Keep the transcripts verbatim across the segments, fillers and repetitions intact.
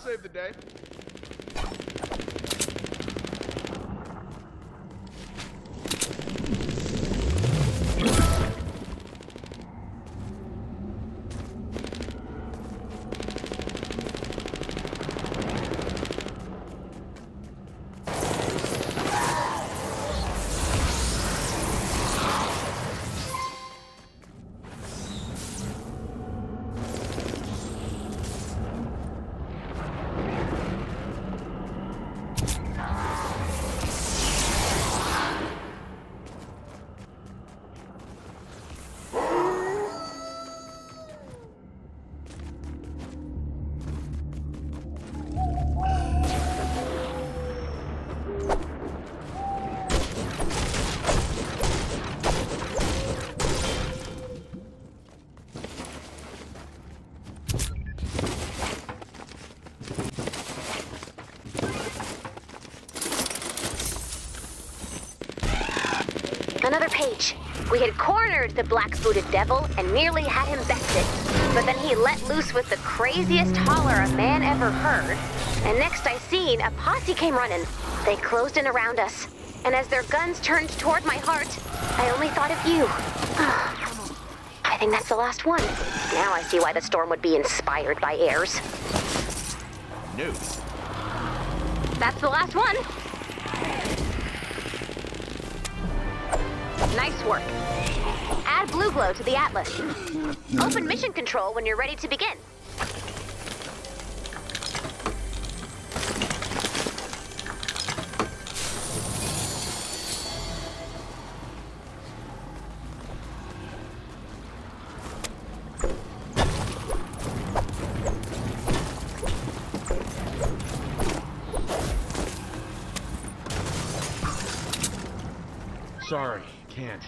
save the day. Another page. We had cornered the black-booted devil and nearly had him bested. But then he let loose with the craziest holler a man ever heard. And next I seen, a posse came running. They closed in around us. And as their guns turned toward my heart, I only thought of you. I think that's the last one. Now I see why the storm would be inspired by airs. No. That's the last one. Nice work. Add blue glow to the atlas. Open mission control when you're ready to begin. Sorry, can't.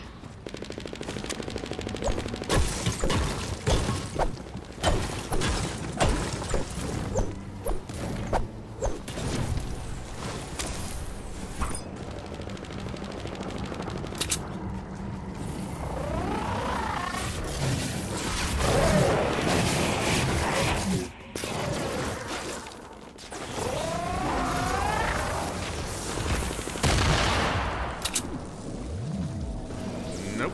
Nope.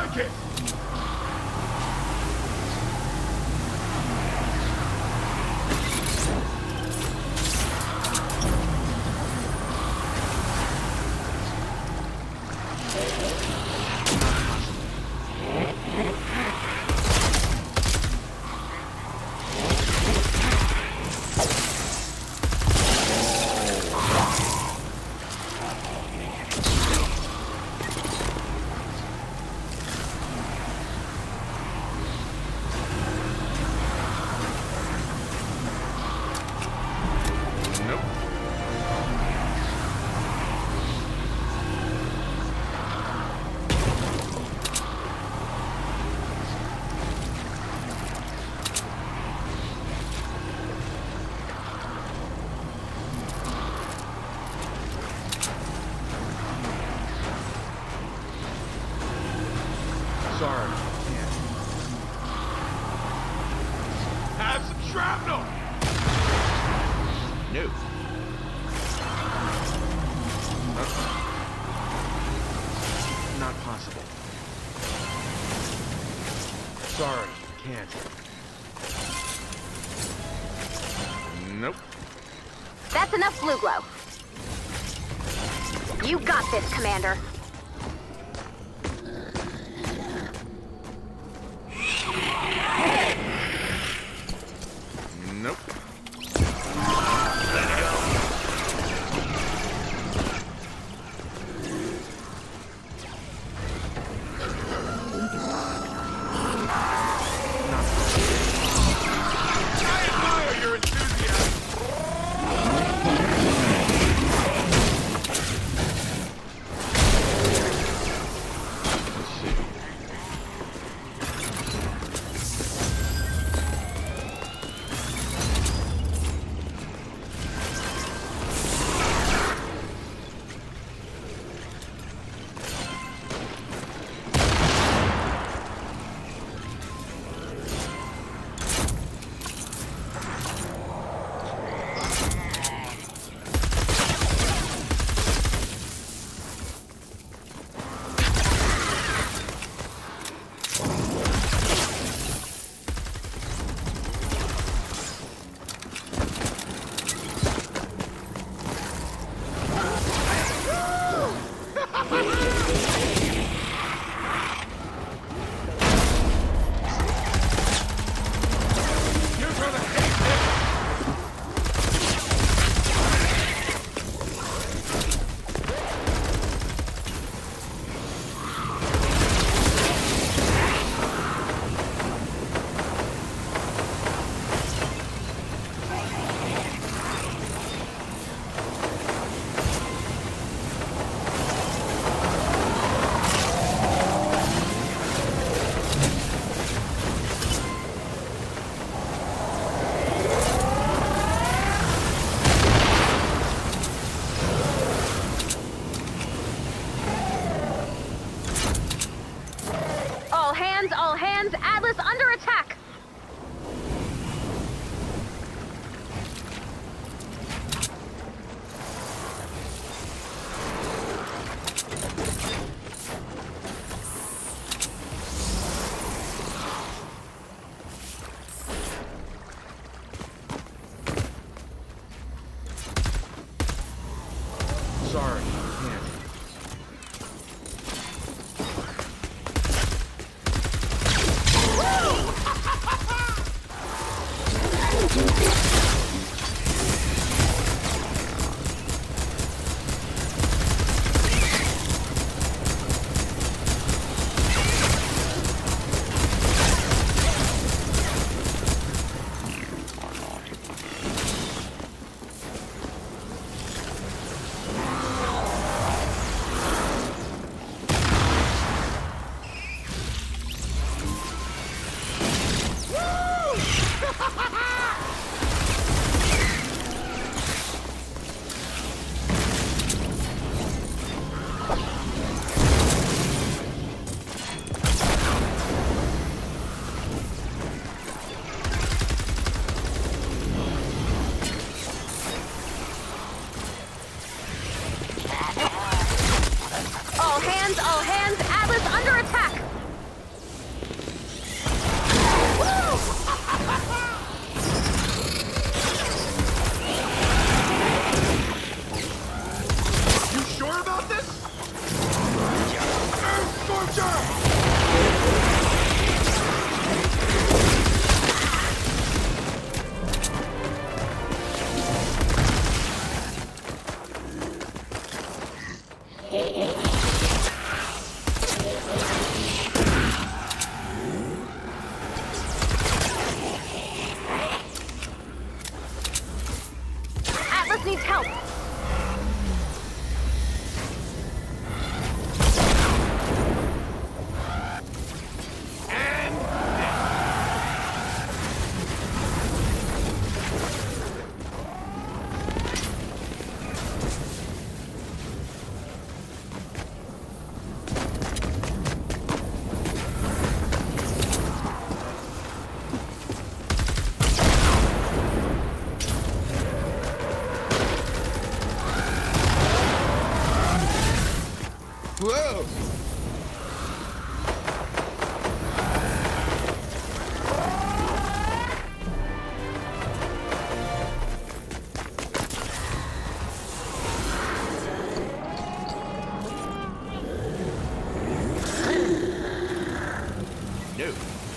like it! Sorry, can't. Have some shrapnel! No. Uh-uh. Not possible. Sorry, can't. Nope. That's enough blue glow. You got this, Commander. Nope. Let's go. I admire your enthusiasm. Let's see. You're gonna hate this! All hands, all hands, Atlas under attack! Sorry, can't. No.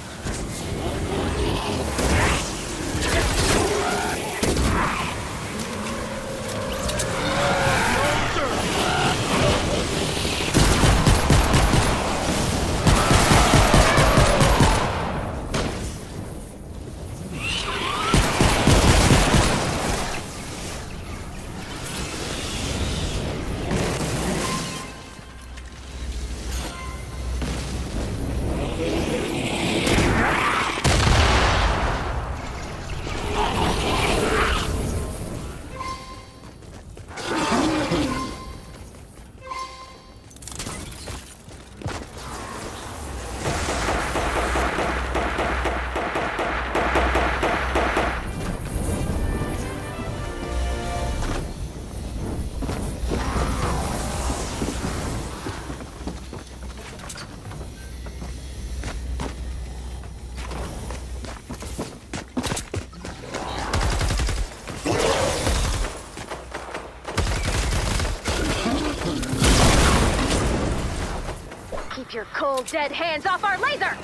Keep your cold, dead hands off our laser!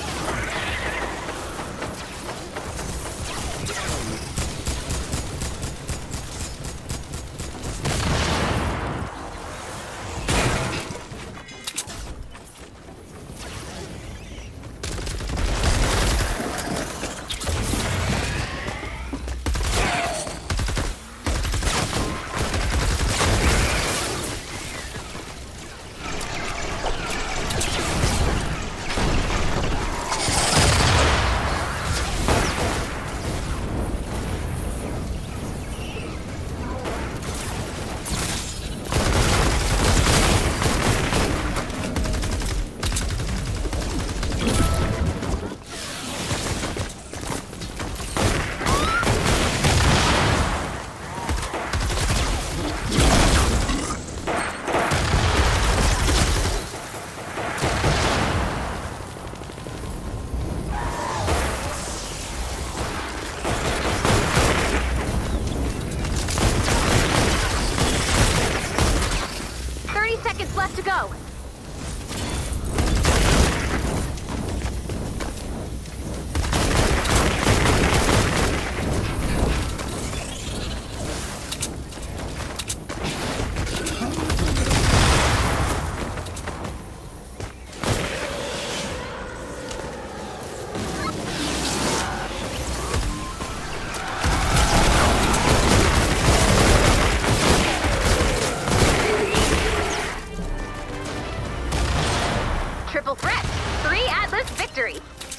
Left to go. Triple threat. Three Atlas victory.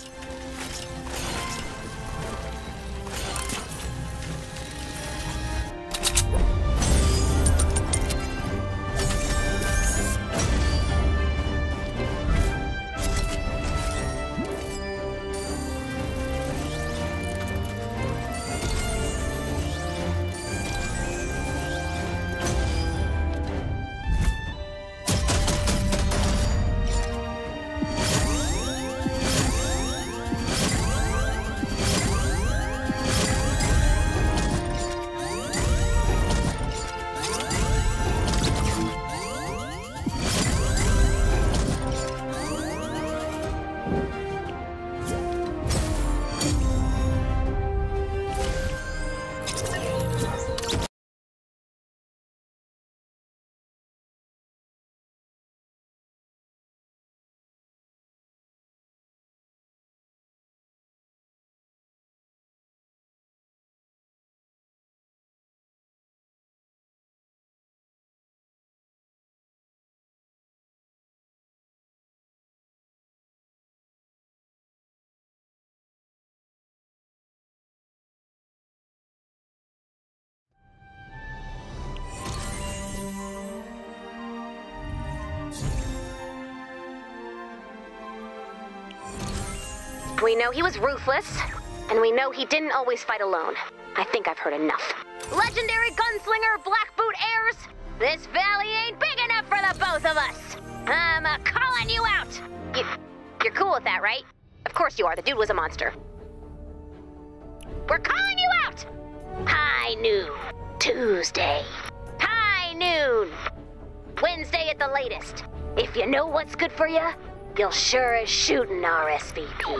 We know he was ruthless, and we know he didn't always fight alone. I think I've heard enough. Legendary gunslinger Black Boot heirs, this valley ain't big enough for the both of us. I'm uh, calling you out. You, you're cool with that, right? Of course you are. The dude was a monster. We're calling you out. High noon, Tuesday. High noon, Wednesday at the latest. If you know what's good for you, you'll sure as shootin' R S V P.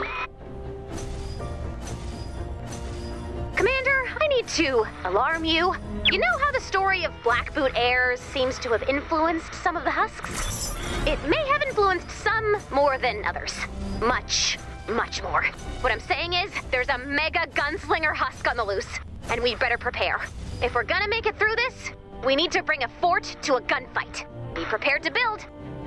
Commander, I need to alarm you. You know how the story of Black Boot heirs seems to have influenced some of the husks? It may have influenced some more than others. Much, much more. What I'm saying is, there's a mega gunslinger husk on the loose, and we'd better prepare. If we're gonna make it through this, we need to bring a fort to a gunfight. Be prepared to build.